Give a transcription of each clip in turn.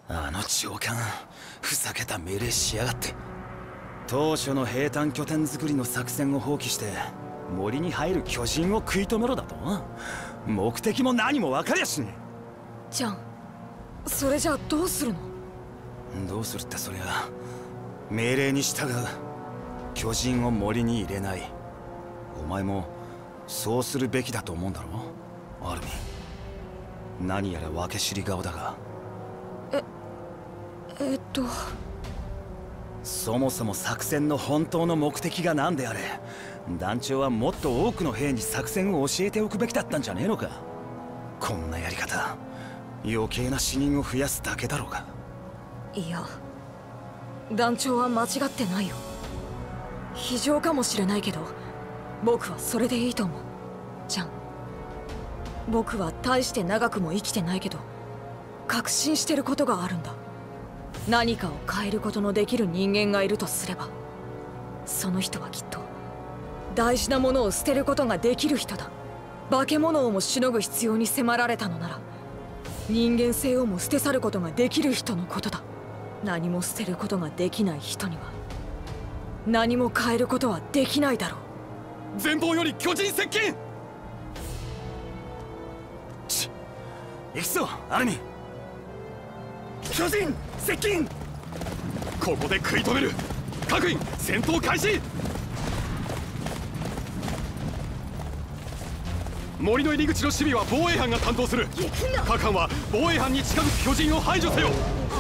あの長官、ふざけた命令しやがって。当初の兵站拠点作りの作戦を放棄して森に入る巨人を食い止めろだと。目的も何も分かりゃしねえ。 じゃん、それじゃあどうするの？ どうするって、そりゃ命令に従う。巨人を森に入れない。お前もそうするべきだと思うんだろう、アルミン。何やら分け知り顔だが。そもそも作戦の本当の目的が何であれ、団長はもっと多くの兵に作戦を教えておくべきだったんじゃねえのか。こんなやり方、余計な死人を増やすだけだろうが。 いや、団長は間違ってないよ。非常かもしれないけど、僕はそれでいいと思う。じゃん、僕は大して長くも生きてないけど、確信してることがあるんだ。何かを変えることのできる人間がいるとすれば、その人はきっと大事なものを捨てることができる人だ。化け物をもしのぐ必要に迫られたのなら、人間性をも捨て去ることができる人のことだ。何も捨てることができない人には何も変えることはできないだろう。 前方より巨人接近。行くぞアルミン。巨人接近。ここで食い止める。各員戦闘開始。森の入り口の守備は防衛班が担当する。各班は防衛班に近づく巨人を排除せよ。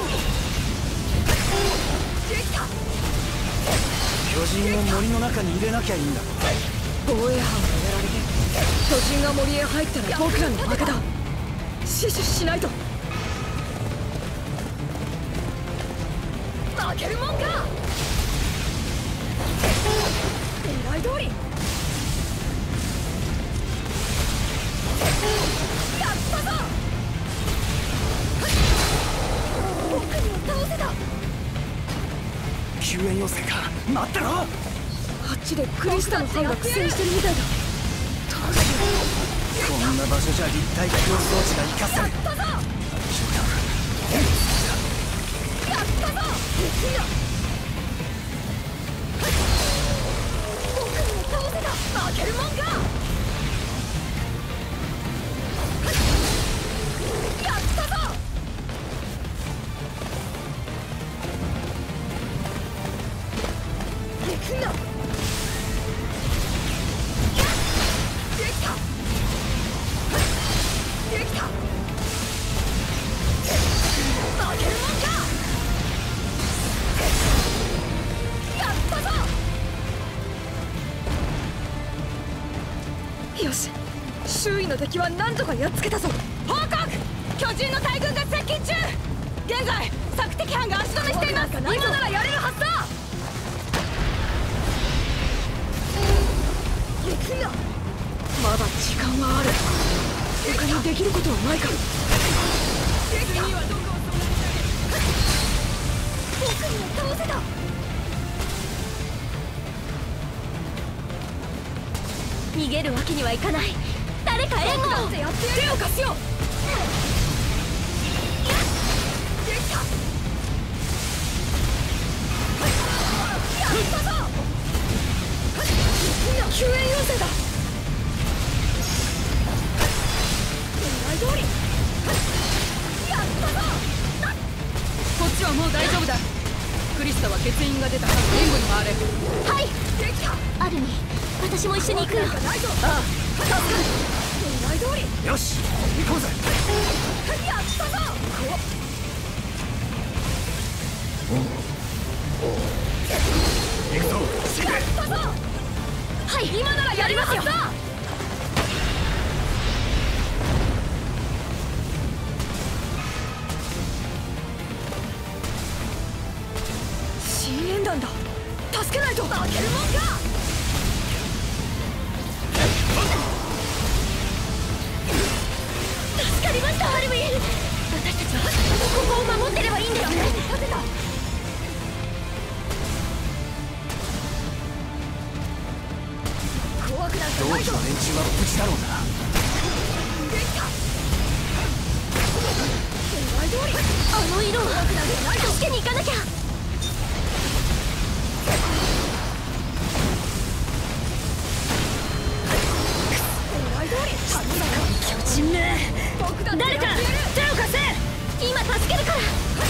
巨人を森の中に入れなきゃいいんだ。 防衛班がやられて巨人が森へ入ったら僕らの負けだ。死守しないと。負けるもんか。狙い通り。やったぞ。僕には倒せた。 救援要請か。待ってろ。 あっちでクリスタの班が苦戦してるみたいだ。 こんな場所じゃ立体機動装置が生かせる。 やったぞ。やったぞ。僕には倒せた。負けるもんか。やったぞ。行くんだ。できた。できた。負けるもんか。やったぞ。よし、周囲の敵は何とかやっつけたぞ。報告、巨人の大軍が接近中。現在索敵班が足止めしています。今ならやれるはずだ。行くんだ。まだ時間はある。他にできることはないか。次はどこを僕には倒せた。逃げるわけにはいかない。誰か援護を。手を貸すよ。できた。やったぞ。救援要請だ。狙い通り。やったぞ。こっちはもう大丈夫だ。クリスタは欠員が出たから援護に回れ。はい。できた。アルミ、私も一緒に行くよ。ああ、助かる。狙い通り。 よし、行こうぜ。 やったぞ。 行くぞ、シーやったぞ。はい、今ならやりますよ。新援団だ。助けないと。負けるもんか。助かりました、アルミン。私たちはここを守ってればいいんだよね。立てた。怖くなんかないぞ。 同期の連中は無事だろうな。 できた。狙い通り。あの色を助けに行かなきゃ。巨人め、誰か手を貸せ。今助けるから。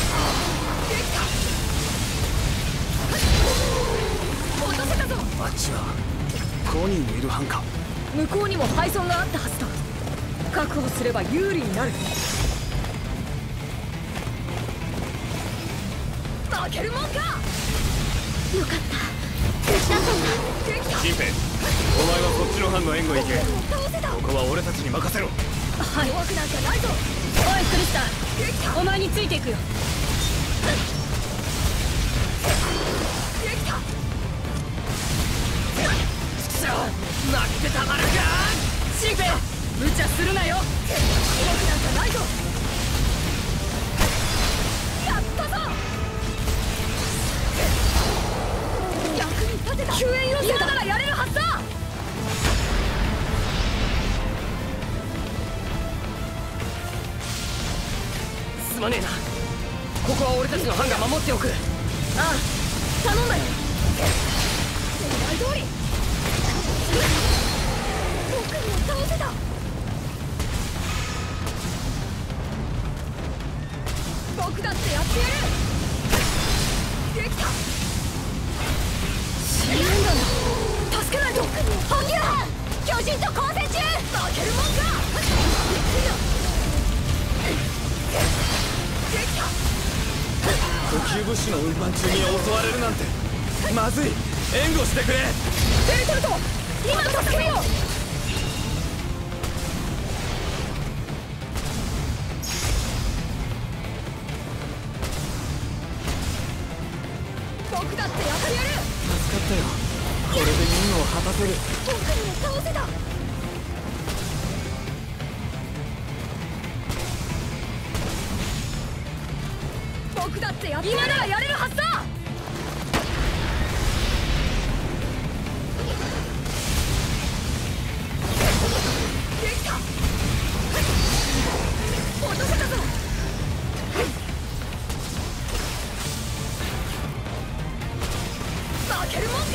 落とせたぞ。 あっちは5人もいる班か。 向こうにも配送があったはずだ。確保すれば有利になる。負けるもんか。よかった手伝ったんだ。 シンペイ、お前はこっちの班の援護へ行け。ここは俺たちに任せろ。 はい。怖くなんかないぞ。おいクリスタ、お前についていくよ。負けてたまるか。シンペイ、無茶するなよ。怖くなんかないぞ。やったぞ。役に立てた。救援要請だ。ならやれるはずだ。すまねえな。ここは俺たちの班が守っておく。ああ、頼んだよ。狙い通り。僕にも倒せた。僕だってやってやる。できた。死ぬんだな。助けないと。本気だ。巨人と交戦中。負けるもんか。 補給物資の運搬中に襲われるなんてまずい。援護してくれ。 ベルトルト、今助けるよ。僕だってやってやる。助かったよ。これで任務を果たせる。 僕にも倒せた。僕だってやってやる。今ならやれるはずだ。できた。落とせたぞ。負けるもんか。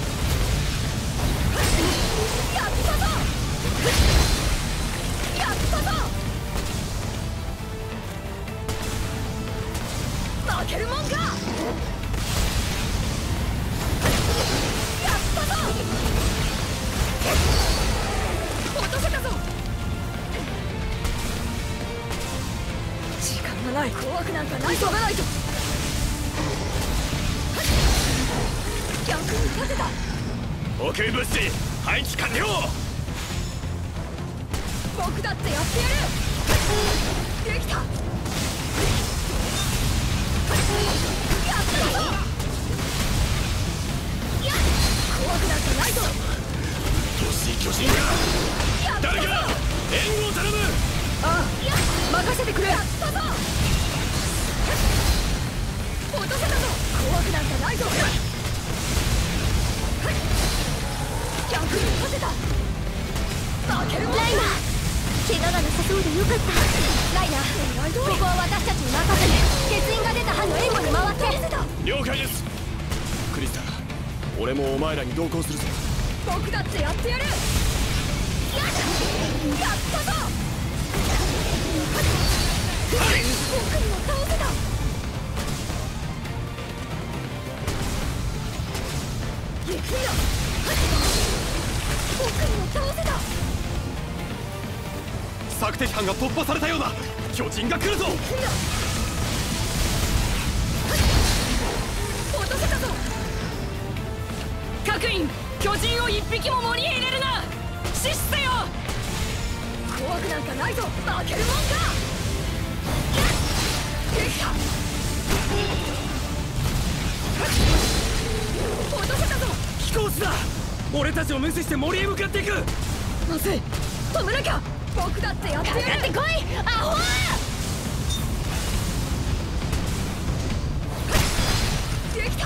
やったぞ。やったぞ。負けるもんか。やったぞ。落とせたぞ。時間がない。怖くなんかない。急がないと。役に立てた。 補給物資配置完了。 僕だってやってやる。できた。やったぞ。怖くなんかないぞ。 どし巨人が誰か援護を頼む。 ああ、任せてくれ。やったぞ。落とせたぞ。怖くなんかないぞ。逆に立てた。負けるもんか。ライナー、怪我がなさそうでよかった。ライナー、ここは私たちに任せて、欠員が出た班の援護に回って。 了解です。クリスタ、俺もお前らに同行するぞ。 僕だってやってやる。やったぞ。僕にも倒せた。行くよ。僕にも倒せた。 索敵班が突破されたようだ。巨人が来るぞ。 行くよ。落とせたぞ。各員、巨人を一匹も森へ入れるな。死せよ。怖くなんかないぞ。負けるもんか。できた。落とせたぞ。 飛行士だ。俺たちを無視して森へ向かっていく。 まずい、止めなきゃ。僕だってやってやる。かかってこい、アホー。できた。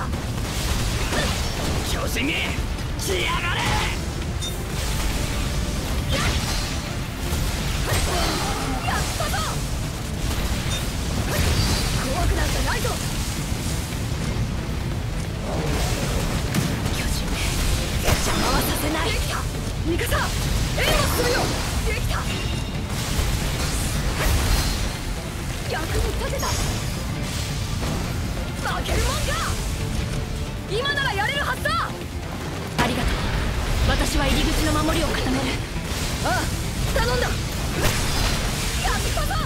巨人に来やがれ。 やったぞ。怖くてた。負けるもんか。今ならやれるはずだ。ありがとう。私は入り口の守りを固める。ああ、頼んだ。やったぞ。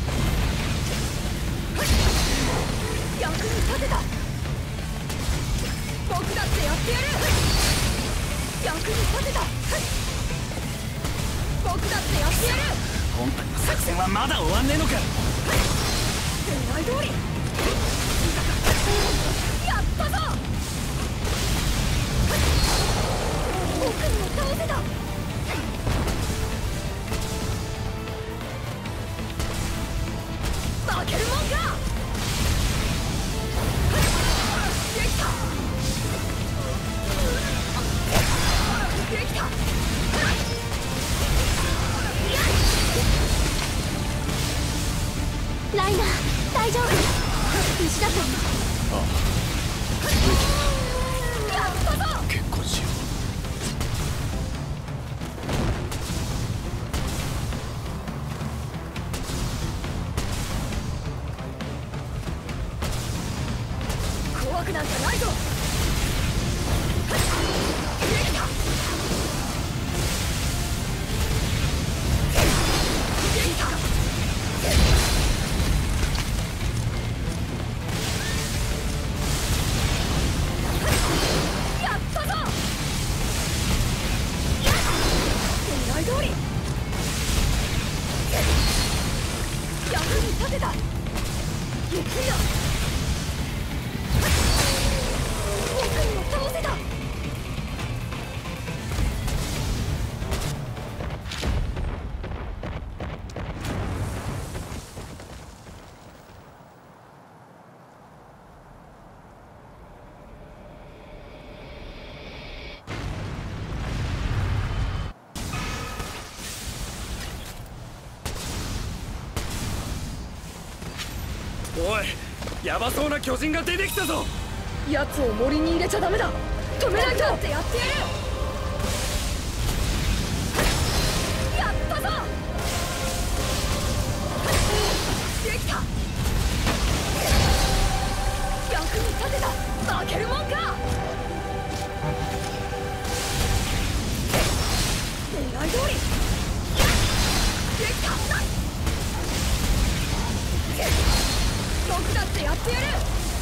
役に立てた。僕だってやってやる。役に立てた。僕だってやってやる。 本体の作戦はまだ終わんねえのか。 狙い通り。やったぞ。僕にも倒せた。負けるもんか。できた。できた。ライナー、大丈夫。無事だと思う。 ああ、 やったぞ。 結婚しよう。 怖くなんかないぞ。できた。できた。やったぞ。狙い通り。役に立てた。ゆっくりだ。僕にも倒せた。 おい、ヤバそうな巨人が出てきたぞ。 奴を森に入れちゃダメだ。止めないと。ってやってやる。やったぞ。できた。役に立てた。負けるもんか。狙い通り。できた。僕だってやってやる。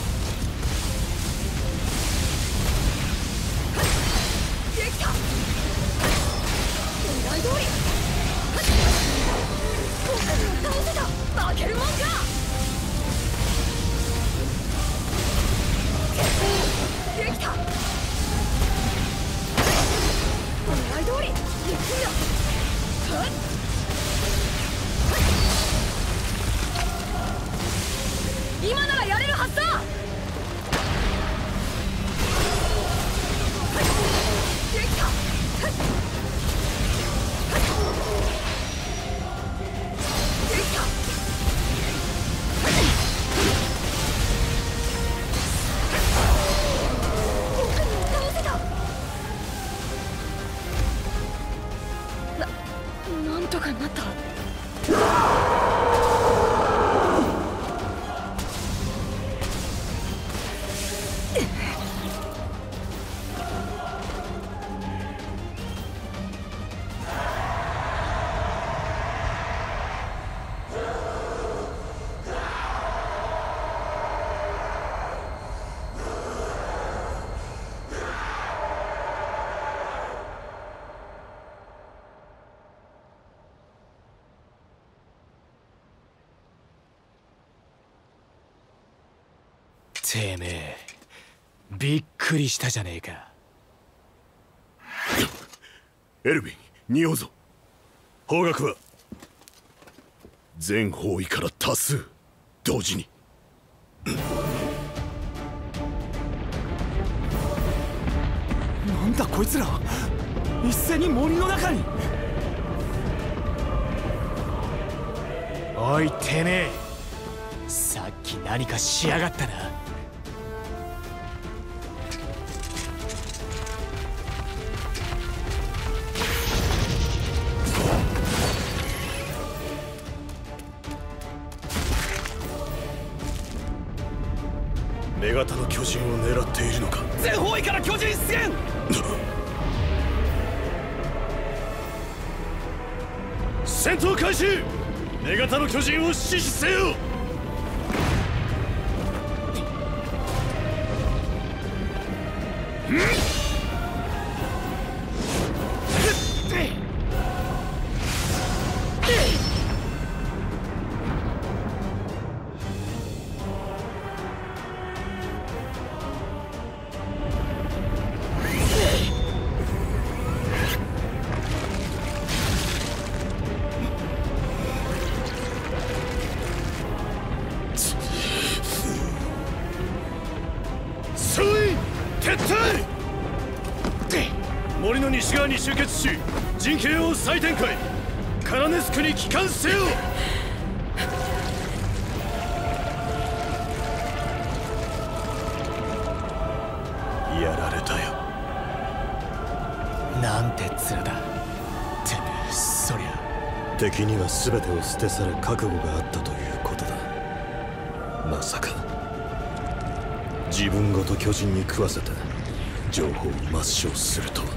できた。狙い通り。僕にも倒せた。負けるもんか。できた。狙い通り。ゆっくりだ。今ならやれるはずだ。できた。できた。僕にも倒せた。なんとかなった。 てめえ、びっくりしたじゃねえか。 エルヴィン、匂うぞ。方角は全方位から多数同時に。 なんだこいつら、一斉に森の中に。おいてめえ、さっき何かしやがったな。 女型の巨人を狙っているのか。 全方位から巨人出現。 戦闘開始。女型の巨人を死守せよ。森の西側に集結し、陣形を再展開。カラネスクに帰還せよ。やられたよ。 なんて面だ。てめえ、そりゃ敵には全てを捨て去る覚悟があったということだ。まさか自分ごと巨人に食わせて情報を抹消するとは。